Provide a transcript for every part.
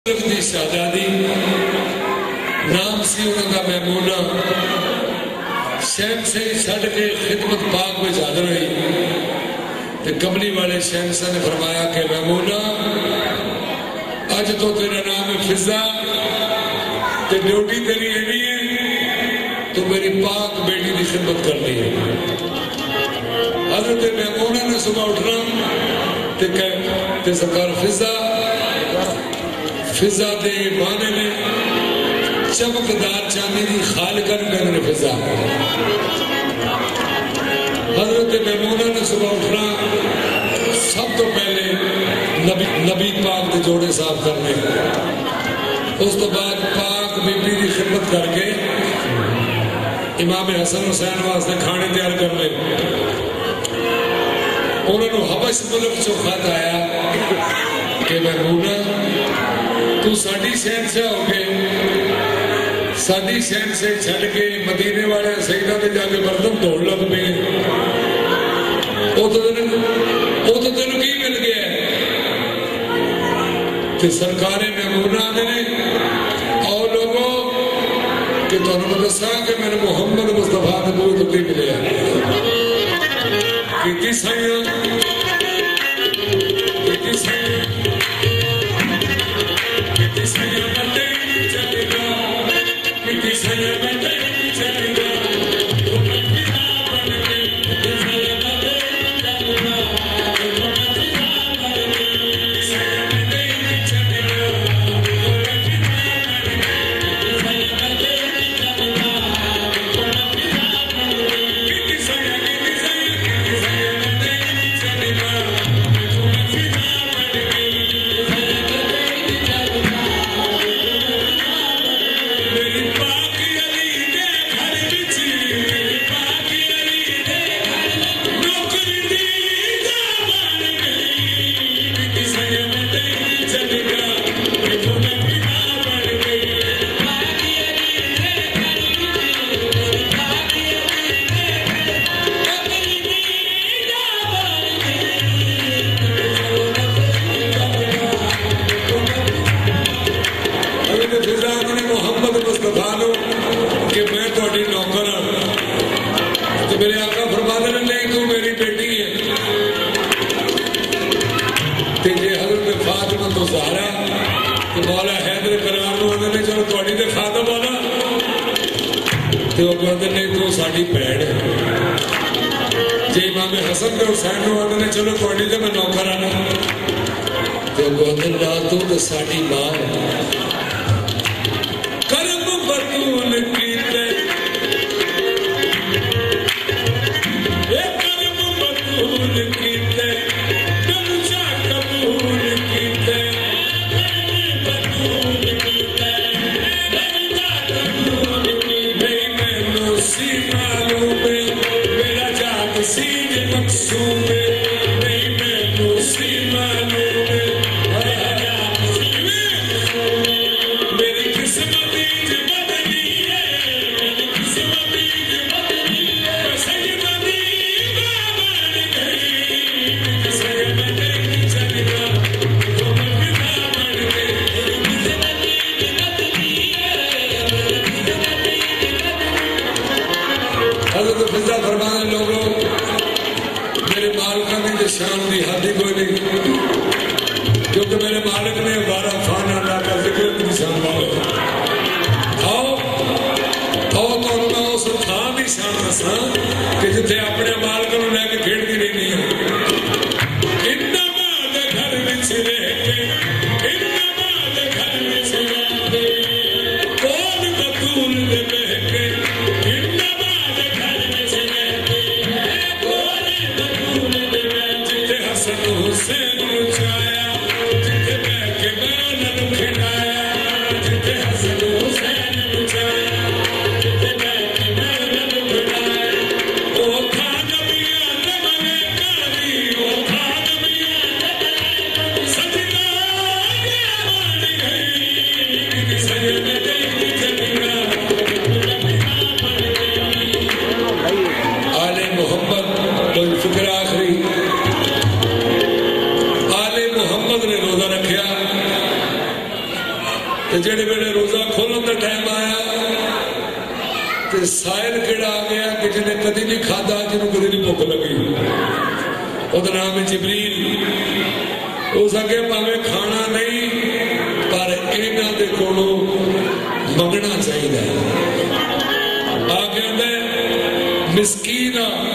دی شہزادی نام سی انہوں کا میمونہ شہن سے چھڑ کے خدمت پاک میں حاضر ہوئی تے کملی والے شہنشاہ نے فرمایا کہ میمونہ اج تو تیرا نام ہے فضا تے ڈیوٹی تیری اینی ہے تو میری پاک بیٹی دی خدمت کرنی ہے۔ حضرت میمونہ نے صبح اٹھنا تے سرکار فضا دے معنی میں چمکدار چاندی دی خالقن کہنے فضا۔ حضرت میمونہ نے صبح اٹھنا سب تو پہلے نبی پاک دے جوڑے صاف کرنے، اس تو بعد پاک بی بی دی خدمت کر کے امام حسن حسین واسطے کھانے تیار کر لے۔ انہوں نے حبش ملک چو خط آیا کہ میمونہ تو ساڑھی شہنشاہ ہو گئے، ساڑھی شہنشاہ چھڑ کے مدینے والے سیدہ میں جا کے برتن دھوڑ لگ پہ وہ تو تینوں کی مل گیا ہے کہ سرکار میمونہ نے اور لوگوں کہ تو انہوں نے ساں کہ میں نے محمد مصطفیٰ نے کوئی تو کی ملے کیتی سائیاں Oh جڑے ویلے روزہ کھولن دا ٹائم آیا تے سائل کیڑا آ گیا کہ جنہیں کدی نہیں کھادا جنہوں کدی نہیں بھوک لگی وہ نام ہے جبریل اس اگے پاوے کھانا نہیں پر انہاں دے کولوں منگنا چاہیے آ گیا مسکین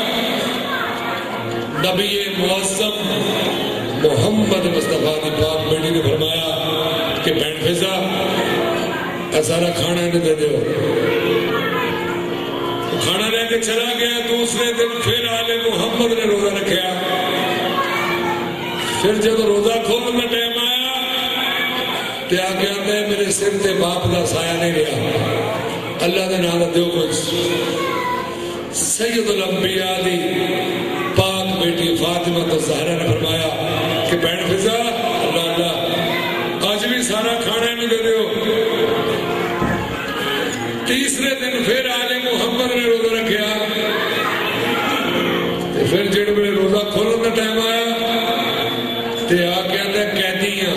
نبی معظم محمد مصطفیٰ کی پاک بیٹی نے فرمایا کہ بہن فضا سارا کھانا انہیں دے دیو کھانا لے کے چلا گیا دوسرے دن پھر آل محمد نے روزہ رکھا پھر جب روزہ کھولنے کا ٹائم آیا تو آ کے آتا ہے میرے سر تے باپ کا سایہ نہیں رہا اللہ دے نام دیو کچھ سید الانبیاء دی پاک بیٹی فاطمہ الزہرا نے فرمایا کہ بہن فضا اللہ اللہ آج بھی سارا کھانا نہیں دے دیو تیسرے دن پھر آل محمد نے روزہ رکھا پھر جڑ میں روزہ کھولنے کا ٹائم آیا تے آ کے اندر قیدیاں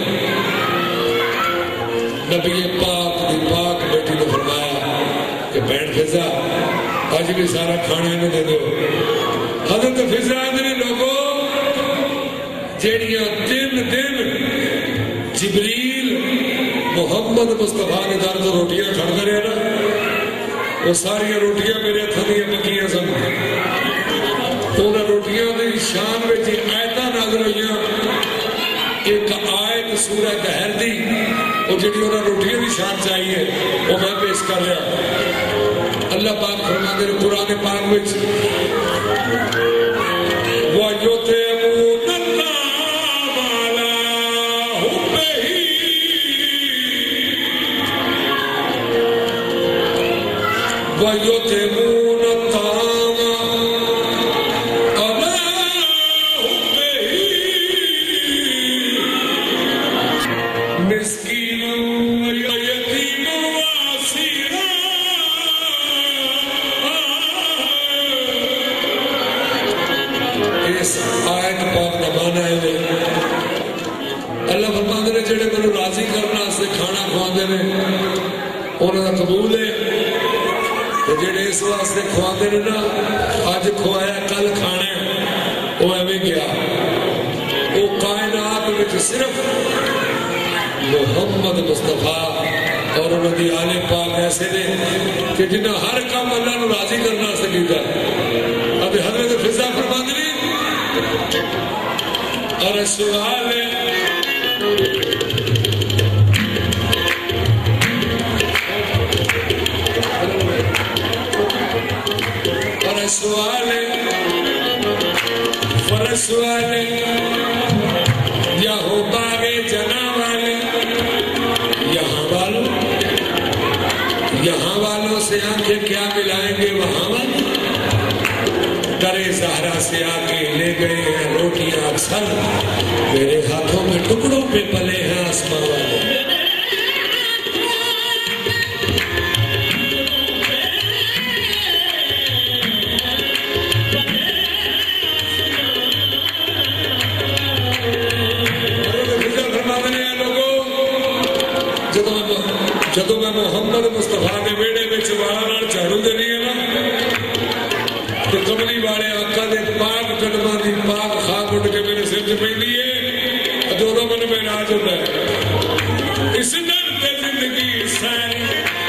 نبی پاک دی پاک بیٹی نے فرمایا کہ بہن فضا آج بھی سارا کھانا انہیں دے دو حضرت فضا نے لوگوں جیڑیاں دن جبریل محمد مصطفیٰ نے در تو روٹیاں کھڑ کرے نا وہ ساری روٹیاں میرے تھنیاں پکیاں سن انہاں روٹیاں دی شان میں جی آیتاں نازل ہوئیاں ایک آیت سورہ دہر دی وہ جڑی انہاں روٹیاں دی شان چاہیے وہ میں پیش کر رہا اللہ پاک فرماتے ہیں قرآن پاک میں وَيُطْعِمُونَ الطَّعَامَ عَلَىٰ حُبِّهِ وَيُطْعِمُونَ الطَّعَامَ عَلَىٰ حُبِّهِ مِسْكِينًا وَيَتِيمًا وَأَسِيرًا اس آیت پاک کا معنی ہے اللہ فرماتے ہیں جڑے مینوں راضی کرنا سے کھانا کھواندے نے انہاں دا قبول ہے تے جڑے اس واسطے کھواندے نے نا اج کھوایا کل کھانا وہ ایویں گیا وہ کائنات وچ صرف محمد مصطفیٰ اور انہاں دی آل پاک ایسے نے کہ جنہاں ہر کام اللہ نو راضی کرنا سے کیتا اب حضرت فضا فرماندے نے اور سوال ہے اور سوال ہے فرض سوال ہے یا ہو باغے جنا والے یہاں والوں سے آنکھیں کیا ملائیں گے وہاں والے کرے زہرا سے آگے لے گئے ہیں روٹیاں اکثر میرے ہاتھوں میں ٹکڑوں پہ پلے ہیں آسمان والے جدو میں محمد مصطفیٰ نے ویڑے میں چوارا جھاڑو دینی ہے نا تو کملی والے آقا دے پاک قدمہ دی پاک خاک اٹھ کے میرے سر پہ لیے جو من میں راج ہوتا ہے اس در پہ زندگی ساری